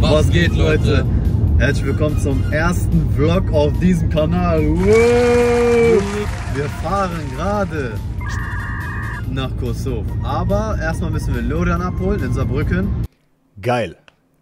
Was geht, Leute? Herzlich willkommen zum ersten Vlog auf diesem Kanal. Wow. Wir fahren gerade nach Kosovo. Aber erstmal müssen wir Lorian abholen in Saarbrücken. Geil.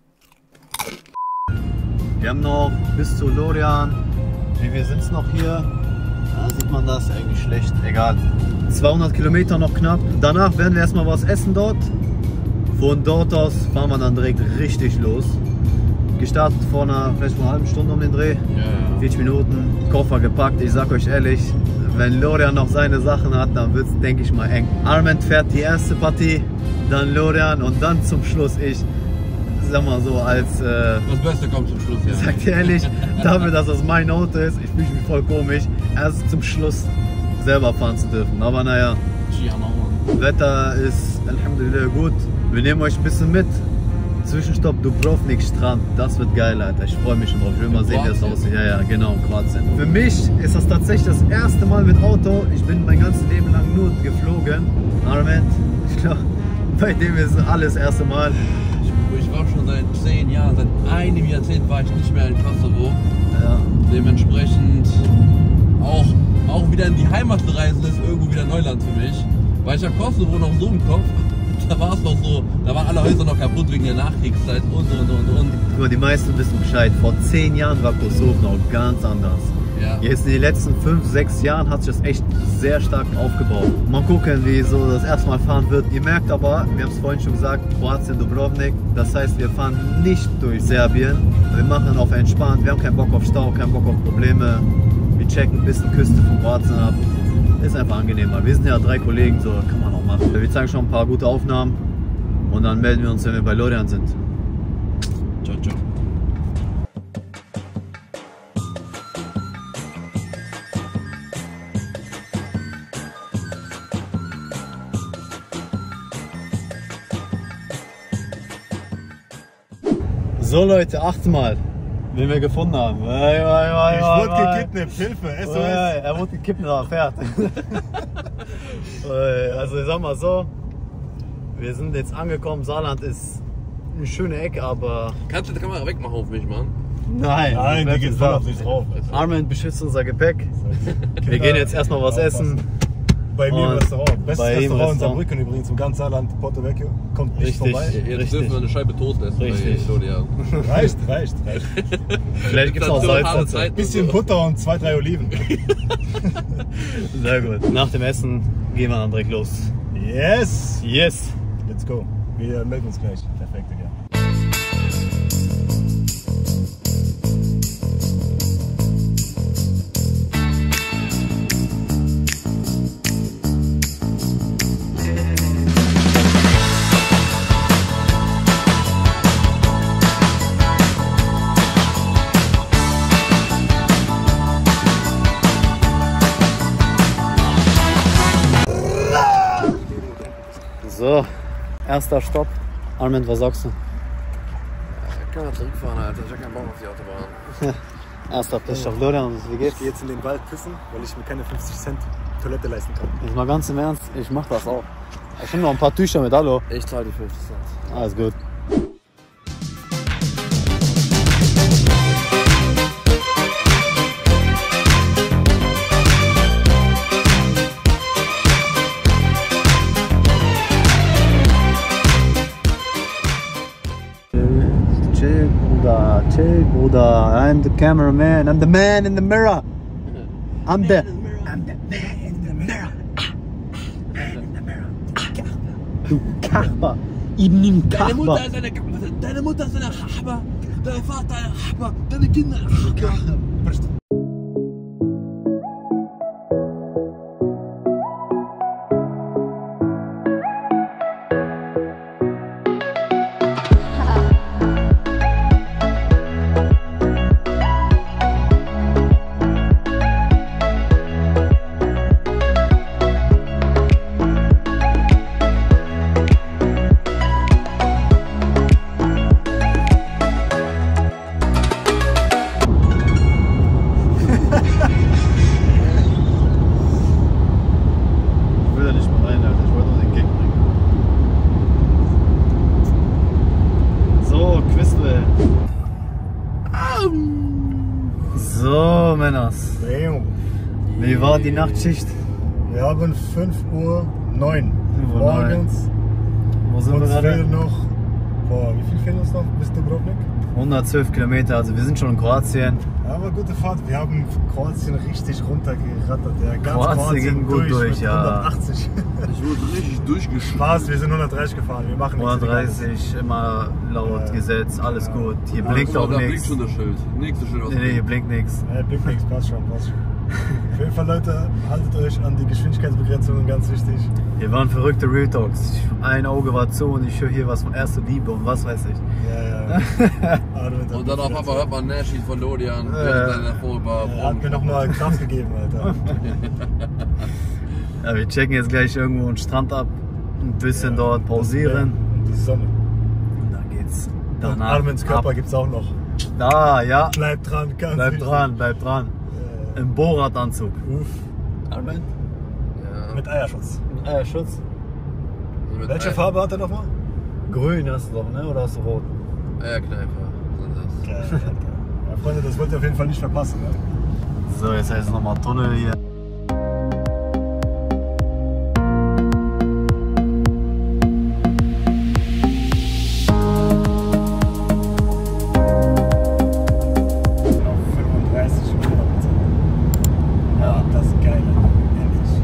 Wir haben noch bis zu Lorian. Wie wir sind noch hier? Da sieht man das eigentlich schlecht. Egal. 200 Kilometer noch knapp. Danach werden wir erstmal was essen dort. Von dort aus fahren wir dann direkt richtig los. Gestartet vor vielleicht vor einer halben Stunde um den Dreh. Ja. 40 Minuten, Koffer gepackt. Ich sag euch ehrlich, wenn Lorian noch seine Sachen hat, dann wird es, denke ich mal, eng. Armand fährt die erste Partie, dann Lorian und dann zum Schluss ich. Sag mal so als... das Beste kommt zum Schluss, ja. Ich sag dir ehrlich, dafür, dass das mein Auto ist, ich fühle mich voll komisch, erst zum Schluss selber fahren zu dürfen. Aber naja, Wetter ist Alhamdulillah gut. Wir nehmen euch ein bisschen mit. Zwischenstopp Dubrovnik Strand, das wird geil, Alter. Ich freue mich schon drauf. Ich will mal sehen, wie das aussieht. Ja, ja, genau, in Kroatien. Für mich ist das tatsächlich das erste Mal mit Auto. Ich bin mein ganzes Leben lang nur geflogen. Armand, ich glaube, bei dem ist alles das erste Mal. Ich war schon seit 10 Jahren, seit einem Jahrzehnt war ich nicht mehr in Kosovo. Ja. Dementsprechend auch wieder in die Heimat zu reisen, ist irgendwo wieder Neuland für mich. Weil ich habe Kosovo noch so im Kopf. Da war es noch so, da waren alle Häuser noch kaputt wegen der Nachkriegszeit und. Guck mal, die meisten wissen Bescheid. Vor 10 Jahren war Kosovo noch ganz anders. Ja. Jetzt in den letzten 5, 6 Jahren hat sich das echt sehr stark aufgebaut. Mal gucken, wie so das erste Mal fahren wird. Ihr merkt aber, wir haben es vorhin schon gesagt, Kroatien, Dubrovnik. Das heißt, wir fahren nicht durch Serbien. Wir machen auf entspannt. Wir haben keinen Bock auf Stau, keinen Bock auf Probleme. Wir checken ein bisschen Küste von Kroatien ab. Ist einfach angenehmer. Wir sind ja 3 Kollegen, so kann man auch machen. Wir zeigen schon ein paar gute Aufnahmen und dann melden wir uns, wenn wir bei Lorian sind. Ciao, ciao. So Leute, achtet mal, wen wir gefunden haben. Ich wurde gekidnappt, Hilfe, SOS. Er wurde gekidnappt, aber fährt. Also ich sag mal so, wir sind jetzt angekommen, Saarland ist eine schöne Ecke, aber... Kannst du die Kamera wegmachen auf mich, Mann? Nein, die geht voll auf dich drauf. Armand beschützt unser Gepäck. Wir gehen jetzt erstmal was essen. Bei mir im Restaurant. Bestes Restaurant in Saarbrücken übrigens, im ganzen Saarland, Porto Vecchio. Kommt nicht vorbei. Jetzt dürfen wir eine Scheibe Toast essen. Richtig. Reicht. Vielleicht gibt es auch Salz. Ein bisschen Butter und 2, 3 Oliven. Sehr gut. Nach dem Essen gehen wir dann direkt los. Yes! Let's go. Wir melden uns gleich. Perfekt, ja. So, erster Stopp. Armand, was sagst du? Ich kann mal zurückfahren, Alter. Ich hab keinen Bock auf die Autobahn. Erster Pisch auf Lorian. Wie geht's? Ich gehe jetzt in den Wald pissen, weil ich mir keine 50 Cent Toilette leisten kann. Jetzt mal ganz im Ernst, ich mach das auch. Ich nehme noch ein paar Tücher mit, hallo. Ich zahle die 50 Cent. Alles gut. Chill, Bruder. I'm the cameraman. I'm the man in the mirror. I'm the man in the mirror. Du Kachba. Ibn Kachba. Deine Mutter ist eine Kachba. Dein Vater eine Kachba. Deine Kinder eine Kachba. Männers. Wie war die Nachtschicht? Wir haben 5:09 Uhr morgens. Wo sind wir Uns gerade? fehlen noch, boah, wie viel fehlen uns noch bis Dubrovnik? 112 Kilometer, also wir sind schon in Kroatien. Ja, aber gute Fahrt. Wir haben Kroatien richtig runtergerattert. Der ganz Kroatien ging gut durch, mit ja. 180. Ich wurde richtig durchgeschlagen. Spaß, wir sind 130 gefahren. Wir machen nichts 130, immer laut Gesetz, alles gut. Hier Ja, blinkt auch Da blinkt nichts. schon das Schild. Nächstes Schild aus. Nee, hier blinkt nichts. Blinkt nichts, passt schon, passt schon. Auf jeden Fall, Leute, haltet euch an die Geschwindigkeitsbegrenzungen, ganz wichtig. Hier waren verrückte Real Talks. Ein Auge war zu und ich höre hier was von Erste Liebe und was weiß ich. Ja. Und dann auf einmal hört man Nashi von Lodian während seiner Vorüber. Er hat mir nochmal Kraft gegeben, Alter. Ja, wir checken jetzt gleich irgendwo einen Strand ab, ein bisschen dort pausieren. Und die Sonne. Und dann geht's Und danach Armens Körper ab. gibt's auch noch. Da, ja. Bleibt dran, ganz Bleib wichtig. dran, bleib dran. Im Bohrradanzug. Uff. Armin? Ja. Mit Eierschutz. Schutz. Welche Farbe hat er nochmal? Grün hast du doch, ne? Oder hast du rot? Eierkneifer sind das. Geil, Alter. Ja, Freunde, das wollt ihr auf jeden Fall nicht verpassen, ne? So, jetzt heißt es nochmal Tunnel hier. Auf 35 Kilometer. Ja, das ist geil, Alter. Endlich.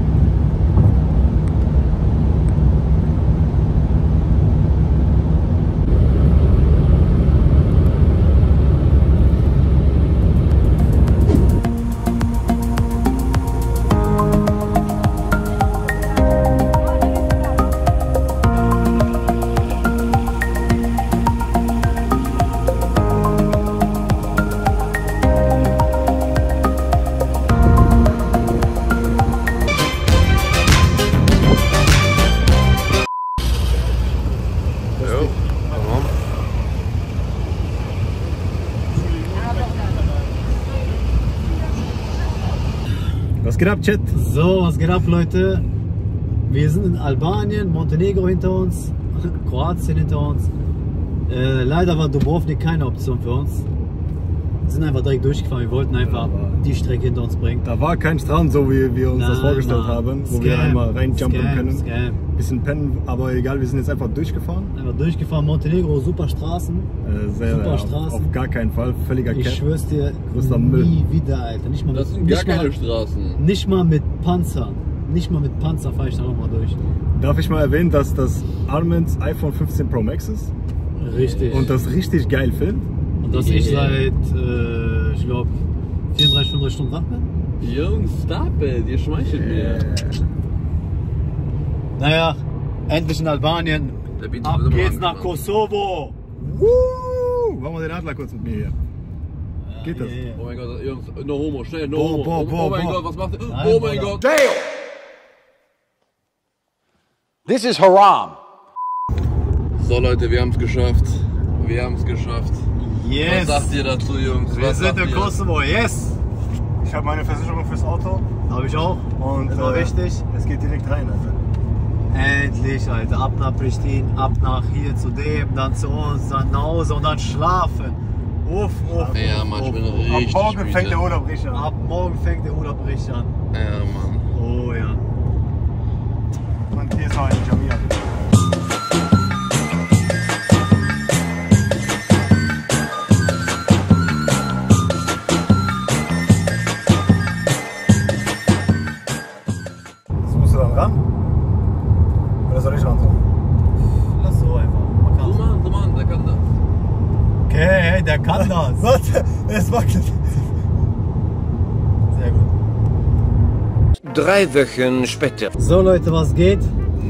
Was geht ab, Chat? So, was geht ab, Leute? Wir sind in Albanien, Montenegro hinter uns, Kroatien hinter uns. Leider war Dubrovnik keine Option für uns. Wir sind einfach direkt durchgefahren. Wir wollten einfach die Strecke hinter uns bringen. Da war kein Strand, so wie wir uns das vorgestellt haben, wo wir einmal reinjumpen können. Bisschen pennen, aber egal, wir sind jetzt einfach durchgefahren. Einfach durchgefahren, Montenegro, super Straßen. Super Straßen. Auf gar keinen Fall, völliger Ich Cap. schwör's dir, Größter Müll. nie wieder, Alter. Nicht mal Das mit, sind gar nicht mal, keine Straßen. nicht mal mit Panzer. Nicht mal mit Panzer fahre ich da nochmal durch. Darf ich mal erwähnen, dass das Armin's iPhone 15 Pro Max ist Richtig. und das richtig geil filmt? Und dass ich seit, ich glaube, 34, 35 Stunden wach bin. Jungs, stop it, ihr schmeichelt mir. Naja, endlich in Albanien. Der Beat Ab wird immer geht's nach angefangen. Kosovo. Machen wir den Adler kurz mit mir hier. Geht das? Oh mein Gott, Jungs, no homo, schnell, no Boah, homo. boah, boah, Oh mein boah. Gott, was macht ihr? Nein, Oh mein Bruder. Gott. This is haram. So Leute, wir haben es geschafft. Wir haben es geschafft. Yes. Was sagt ihr dazu, Jungs? Wir Was sind sagt in ihr? Kosovo, yes. Ich habe meine Versicherung fürs Auto Habe ich auch. und Das war wichtig. es geht direkt rein, Alter. Endlich, Alter. Ab nach Pristin, ab nach hier zu dem, dann zu uns, dann nach Hause und dann schlafen. Uff, uff. Ja, Mann, ich bin richtig Ab morgen müde. fängt der Urlaub richtig an. Ab morgen fängt der Urlaub richtig an. Ja, Mann. Oh ja. Und hier ist noch ein Jamia. So musst du dann ran? Oder soll ich ran? Lass so einfach. Man kann's. So Mann, der kann das. Okay, hey, der kann das. Warte, es wackelt. Sehr gut. 3 Wochen später. So Leute, was geht?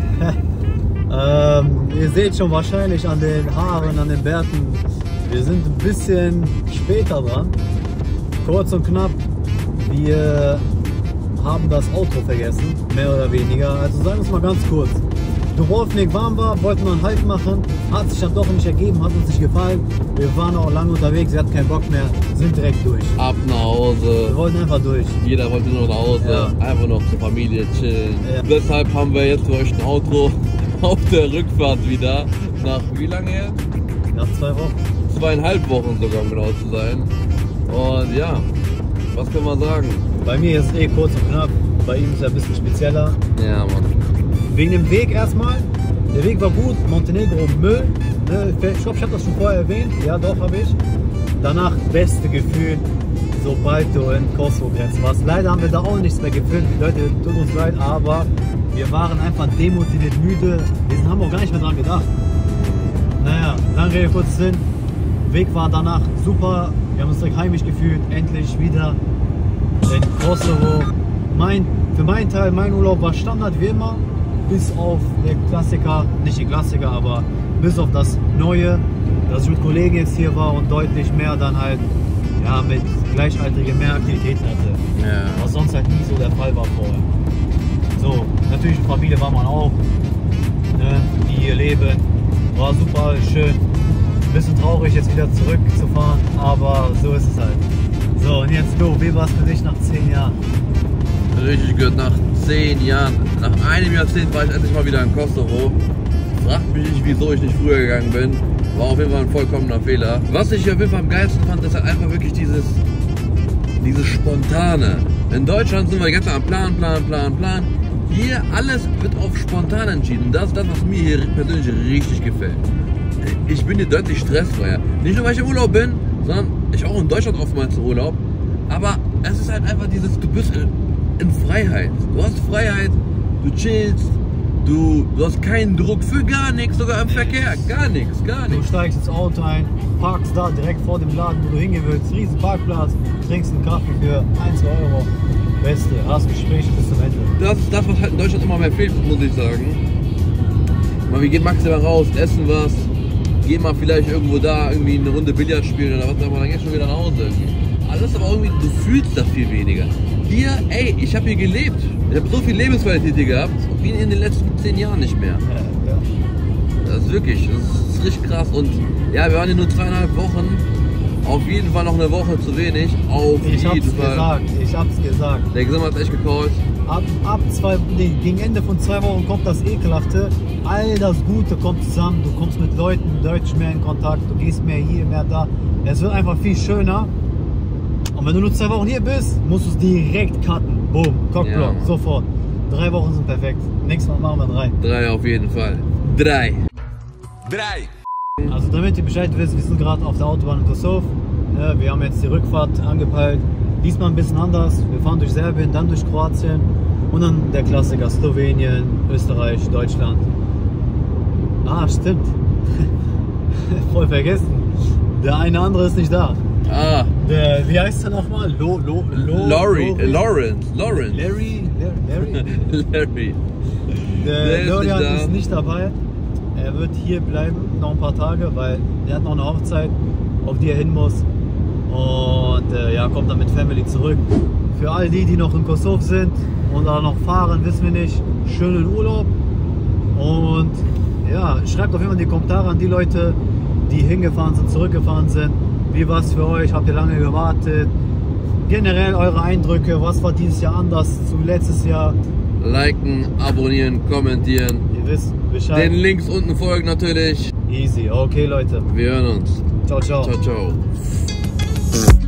Ihr seht schon wahrscheinlich an den Haaren, an den Bärten, wir sind ein bisschen später dran. Kurz und knapp, wir haben das Auto vergessen, mehr oder weniger. Also sagen wir es mal ganz kurz. Dubrovnik warm war, wollten wir einen Halt machen, hat sich dann doch nicht ergeben, hat uns nicht gefallen. Wir waren auch lange unterwegs, wir hatten keinen Bock mehr, sind direkt durch. Ab nach Hause. Wir wollten einfach durch. Jeder wollte nur nach Hause, einfach noch zur Familie chillen. Ja. Deshalb haben wir jetzt für euch ein Auto auf der Rückfahrt wieder. Nach wie lange jetzt? Nach 2 Wochen. 2,5 Wochen sogar, um genau zu sein. Und ja, Was können wir sagen? Bei mir ist es kurz und knapp, bei ihm ist es ein bisschen spezieller. Ja, Mann. Wegen dem Weg erstmal. Der Weg war gut, Montenegro Müll. Ich glaube, ich habe das schon vorher erwähnt. Ja, doch, habe ich. Danach beste Gefühl, sobald du in Kosovo grenzt warst. Leider haben wir da auch nichts mehr gefühlt. Die Leute tut uns leid, aber wir waren einfach demotiviert, müde. Wir haben auch gar nicht mehr dran gedacht. Naja, lange Rede, kurz Sinn. Weg war danach super. Wir haben uns direkt heimisch gefühlt. Endlich wieder in Kosovo. Für meinen Teil, mein Urlaub war Standard wie immer. Bis auf der Klassiker, nicht die Klassiker, aber bis auf das Neue, dass ich mit Kollegen jetzt hier war und deutlich mehr dann halt, ja, mit Gleichaltrigen mehr Aktivitäten hatte. Ja. Was sonst halt nie so der Fall war vorher. So, natürlich mit Familie war man auch, ne, die hier leben. War super schön. Ein bisschen traurig jetzt wieder zurückzufahren, aber so ist es halt. So, und jetzt du, wie war es für dich nach 10 Jahren? Richtig gut, nach 10 Jahren, nach einem Jahrzehnt war ich endlich mal wieder in Kosovo. Fragt mich nicht, wieso ich nicht früher gegangen bin. War auf jeden Fall ein vollkommener Fehler. Was ich auf jeden Fall am geilsten fand, ist halt einfach wirklich dieses Spontane. In Deutschland sind wir ganz am Plan. Hier alles wird auf spontan entschieden. Das ist das, was mir hier persönlich richtig gefällt. Ich bin hier deutlich stressfreier. Nicht nur, weil ich im Urlaub bin, sondern ich auch in Deutschland oftmals im Urlaub. Aber es ist halt einfach dieses, du bist in Freiheit. Du hast Freiheit, du chillst, du hast keinen Druck für gar nichts, sogar im Verkehr. Gar nichts. Du steigst ins Auto ein, parkst da direkt vor dem Laden, wo du hingehen willst, riesen Parkplatz, trinkst einen Kaffee für 1, 2 Euro. Beste, hast Gespräche bis zum Ende. Das ist das, was halt in Deutschland immer mehr fehlt, muss ich sagen. Mal, wir gehen maximal raus, essen was, gehen mal vielleicht irgendwo da irgendwie eine Runde Billard spielen oder was, aber dann gehst du schon wieder nach Hause irgendwie. Alles aber irgendwie, du fühlst das viel weniger. Hier, ey, ich habe hier gelebt. Ich habe so viel Lebensqualität hier gehabt, wie in den letzten 10 Jahren nicht mehr. Ja. Das ist wirklich, das ist richtig krass. Und ja, wir waren hier nur 3,5 Wochen. Auf jeden Fall noch eine Woche zu wenig. Auf jeden Fall. Ich hab's gesagt. Der Sommer hat echt gecallt. Gegen Ende von 2 Wochen kommt das Ekelhafte. All das Gute kommt zusammen. Du kommst mit Leuten deutlich mehr in Kontakt. Du gehst mehr hier, mehr da. Es wird einfach viel schöner. Und wenn du nur 2 Wochen hier bist, musst du es direkt cutten. Boom, Cockblock, ja, sofort. 3 Wochen sind perfekt. Nächstes Mal machen wir 3. 3 auf jeden Fall. 3. Also damit ihr Bescheid wisst, wir sind gerade auf der Autobahn in Kosovo. Ja, wir haben jetzt die Rückfahrt angepeilt. Diesmal ein bisschen anders. Wir fahren durch Serbien, dann durch Kroatien. Und dann der Klassiker Slowenien, Österreich, Deutschland. Ah, stimmt. Voll vergessen. Der eine andere ist nicht da. Ah. Wie heißt er nochmal? Lawrence. Larry? Larry. Der Lorian ist nicht dabei. Er wird hier bleiben, noch ein paar Tage, weil er hat noch eine Hochzeit, auf die er hin muss. Und ja, kommt dann mit Family zurück. Für all die noch in Kosovo sind und da noch fahren, wissen wir nicht. Schönen Urlaub. Und ja, schreibt auf jeden Fall in die Kommentare an die Leute, die hingefahren sind, zurückgefahren sind. Wie war es für euch? Habt ihr lange gewartet? Generell eure Eindrücke, was war dieses Jahr anders zu letztes Jahr? Liken, abonnieren, kommentieren. Ihr wisst Bescheid. Den Links unten folgen natürlich. Easy, okay Leute. Wir hören uns. Ciao, ciao. Ciao, ciao.